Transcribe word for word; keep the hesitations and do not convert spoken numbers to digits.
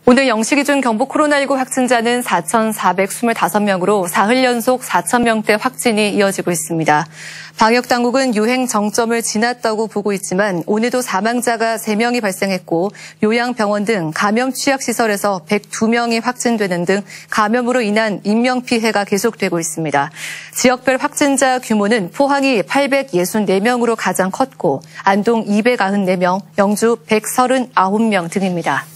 오늘 영 시 기준 경북 코로나십구 확진자는 사천사백이십오 명으로 사흘 연속 사천 명대 확진이 이어지고 있습니다. 방역당국은 유행 정점을 지났다고 보고 있지만 오늘도 사망자가 세 명이 발생했고 요양병원 등 감염 취약시설에서 백이 명이 확진되는 등 감염으로 인한 인명피해가 계속되고 있습니다. 지역별 확진자 규모는 포항이 팔백육십사 명으로 가장 컸고 안동 이백구십사 명, 영주 백삼십구 명 등입니다.